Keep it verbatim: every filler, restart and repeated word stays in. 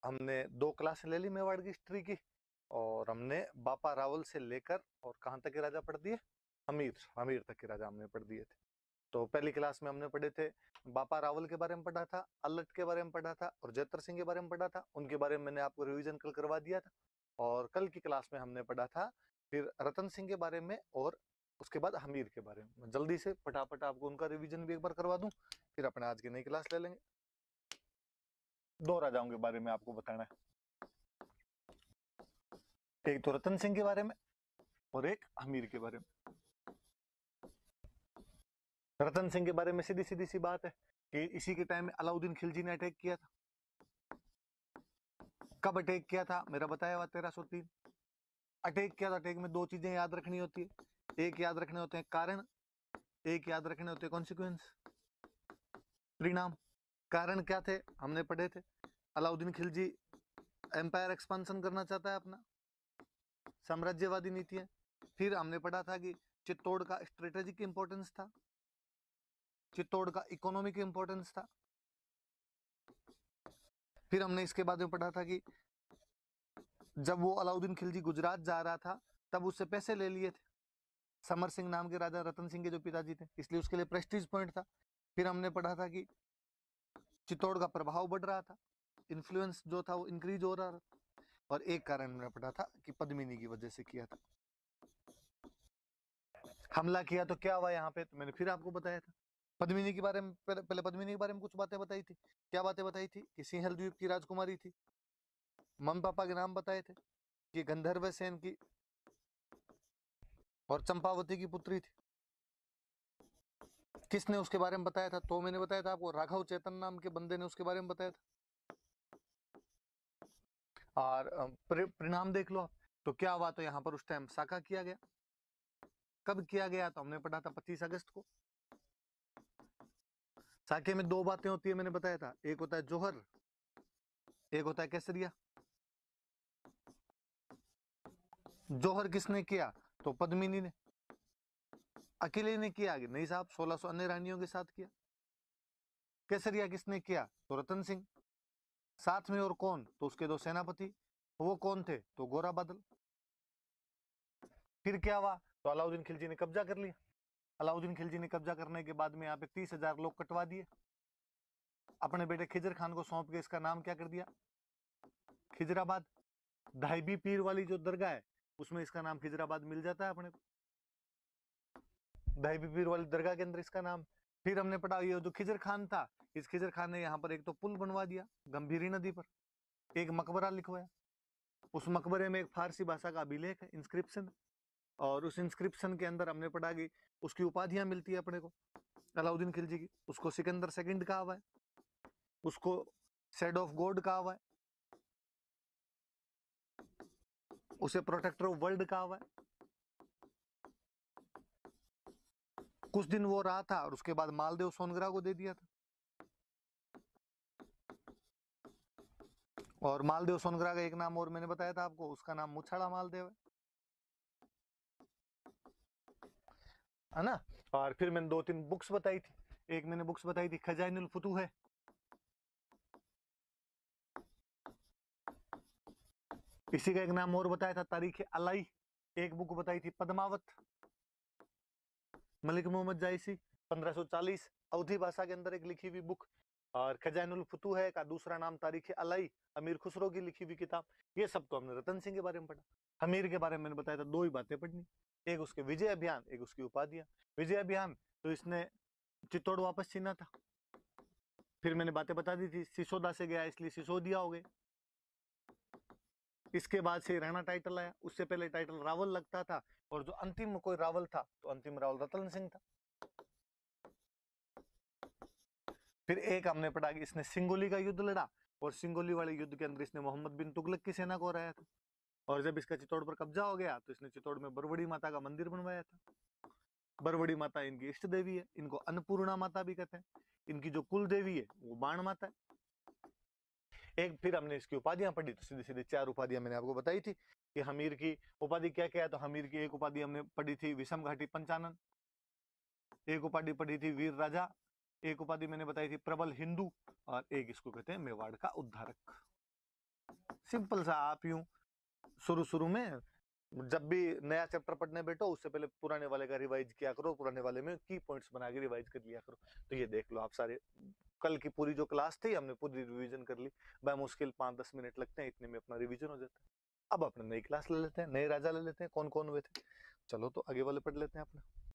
हमने दो क्लास ले ली मेवाड़ की हिस्ट्री की, और हमने बापा रावल से लेकर और कहाँ तक के राजा पढ़ दिए, हमीर हमीर तक के राजा हमने पढ़ दिए थे। तो पहली क्लास में हमने पढ़े थे, बापा रावल के बारे में पढ़ा था, अल्लट के बारे में पढ़ा था, और जैतर सिंह के बारे में पढ़ा था। उनके बारे में मैंने आपको रिवीजन कल करवा दिया था। और कल की क्लास में हमने पढ़ा था फिर रतन सिंह के बारे में, और उसके बाद हमीर के बारे में। जल्दी से फटाफट आपको उनका रिवीजन भी एक बार करवा दूं, फिर अपने आज की नई क्लास ले लेंगे। दो राजाओं के बारे में आपको बताना है, एक तो रतन सिंह के बारे में और एक हमीर के बारे में। रतन सिंह के बारे में सीधी सीधी सी बात है कि इसी के टाइम में अलाउद्दीन खिलजी ने अटैक किया था। कब अटैक किया था, मेरा बताया हुआ तेरह सौ तीन अटैक किया था। अटैक में दो चीजें याद रखनी होती है, एक याद रखने होते हैं कारण, एक याद रखने होते हैं कॉन्सिक्वेंस, परिणाम। कारण क्या थे हमने पढ़े थे, अलाउद्दीन खिलजी एम्पायर एक्सपांशन करना चाहता है, अपना साम्राज्यवादी नीति है। फिर हमने पढ़ा था कि चित्तौड़ का स्ट्रेटेजिक इंपॉर्टेंस था, चित्तौड़ का इकोनॉमिक इंपॉर्टेंस था। फिर हमने इसके बाद में पढ़ा था कि जब वो अलाउद्दीन खिलजी गुजरात जा रहा था तब उससे पैसे ले लिए थे समर सिंह नाम के राजा, रतन सिंह के जो पिताजी थे, इसलिए उसके लिए प्रेस्टीज पॉइंट था। फिर हमने पढ़ा था कि चित्तौड़ का प्रभाव बढ़ रहा था, इन्फ्लुएंस जो था वो इंक्रीज हो रहा था। और एक कारण हमने पढ़ा था कि पद्मिनी की वजह से किया था, हमला किया। तो क्या हुआ यहाँ पे, तो मैंने फिर आपको बताया था पद्मिनी के बारे में, पहले, पहले पद्मिनी के बारे में कुछ बातें बताई थी। क्या बातें बताई थी कि सिंहल द्वीप की राजकुमारी थी, मम्मी पापा के नाम बताए थे कि गंधर्व सेन की और चंपावती की पुत्री थी। किसने उसके बारे में बताया था, तो मैंने बताया था आपको, राघव चेतन नाम के बंदे ने उसके बारे में बताया था। और परिणाम देख लो, तो क्या हुआ, तो यहाँ पर उस टाइम साका किया गया। कब किया गया, तो हमने पढ़ा था पच्चीस अगस्त को। साके में दो बातें होती है मैंने बताया था, एक होता है जोहर, एक होता है केसरिया। जोहर किसने किया, तो पद्मिनी ने। अकेले ने किया, नहीं साहब, सोलह सौ अन्य रानियों के साथ किया। केसरिया किसने किया, तो रतन सिंह। साथ में और कौन, तो उसके दो सेनापति, वो कौन थे, तो गोरा बादल। फिर क्या हुआ, तो अलाउद्दीन खिलजी ने कब्जा कर लिया। अलाउद्दीन खिलजी ने कब्जा करने के बाद में यहाँ पे तीस हजार लोग कटवा दिए, अपने बेटे खिजर खान को सौंप के इसका नाम क्या कर दिया, खिजराबाद। धाईबी पीर वाली जो दरगाह है उसमें इसका नाम खिजराबाद मिल जाता है अपने को, धाईबी पीर वाली दरगाह के अंदर इसका नाम। फिर हमने पढ़ा ये जो खिजर खान था, इस खिजर खान ने यहाँ पर एक तो पुल बनवा दिया गंभीरी नदी पर, एक मकबरा लिखवाया, उस मकबरे में एक फारसी भाषा का अभिलेख है, इंस्क्रिप्शन। और उस इंस्क्रिप्शन के अंदर हमने पढ़ा कि उसकी उपाधियां मिलती है अपने को अलाउद्दीन खिलजी की। उसको सिकंदर सेकंड कहा हुआ है, उसको शेड ऑफ गॉड कहा हुआ है, उसे प्रोटेक्टर ऑफ वर्ल्ड कहा हुआ है। कुछ दिन वो रहा था और उसके बाद मालदेव सोनग्रा को दे दिया था। और मालदेव सोनग्रा का एक नाम और मैंने बताया था आपको, उसका नाम मुछाड़ा मालदेव है, है ना। और फिर मैंने दो तीन बुक्स बताई थी, एक मैंने बुक्स बताई थी खजाइनुल फुतूह है, इसी का एक नाम और बताया था तारीख अलाई। एक बुक बताई थी पद्मावत, मलिक मोहम्मद जायसी, पंद्रह सौ चालीस, अवधी भाषा के अंदर एक लिखी हुई बुक। और खजाइनुल फुतूह है का दूसरा नाम तारीख अलाई, अमीर खुसरो की लिखी हुई किताब। ये सब तो हमने रतन सिंह के बारे में पढ़ा। हमीर के बारे में मैंने बताया था दो ही बातें पढ़नी, एक उसके विजय अभियान, एक उसकी उपाधियां। विजय अभियान, तो इसने चित्तौड़ वापस छीना था। फिर मैंने बातें बता दी थी, सिसोदा से गया इसलिए सिसोदिया हो गए। इसके बाद से राणा टाइटल आया, उससे पहले टाइटल रावल लगता था, और जो अंतिम कोई रावल था तो अंतिम रावल रतन सिंह था। फिर एक हमने पढ़ा कि इसने सिंगोली का युद्ध लड़ा, और सिंगोली वाले युद्ध के अंदर इसने मोहम्मद बिन तुगलक की सेना को हराया था। और जब इसका चित्तौड़ पर कब्जा हो गया तो इसने चित्तौड़ में बरवड़ी माता का मंदिर बनवाया था। बरवड़ी माता इनकी इष्ट देवी है, इनको अन्नपूर्णा माता भी कहते हैं। इनकी जो कुल देवी है वो बाण माता है। एक फिर हमने इसकी उपाधियां पढ़ी, तो सीधे सीधे चार उपाधियां मैंने आपको बताई थी कि हमीर की उपाधि क्या क्या है। तो हमीर की एक उपाधि हमने पढ़ी थी विषम घाटी पंचानन, एक उपाधि पढ़ी थी वीर राजा, एक उपाधि मैंने बताई थी प्रबल हिंदू, और एक इसको कहते हैं मेवाड़ का उद्धारक। सिंपल सा आप यूं शुरू शुरू में जब भी नया चैप्टर पढ़ने बैठो उससे पहले पुराने वाले का रिवाइज किया करो, पुराने वाले में की पॉइंट्स बना के रिवाइज कर लिया करो। तो ये देख लो आप सारे कल की पूरी जो क्लास थी हमने पूरी रिवीजन कर ली, बाय मुश्किल पाँच दस मिनट लगते हैं, इतने में अपना रिवीजन हो जाता है। अब अपने नई क्लास ले लेते हैं, नए राजा ले लेते हैं, कौन कौन हुए थे। चलो तो आगे वाले पढ़ लेते हैं अपना।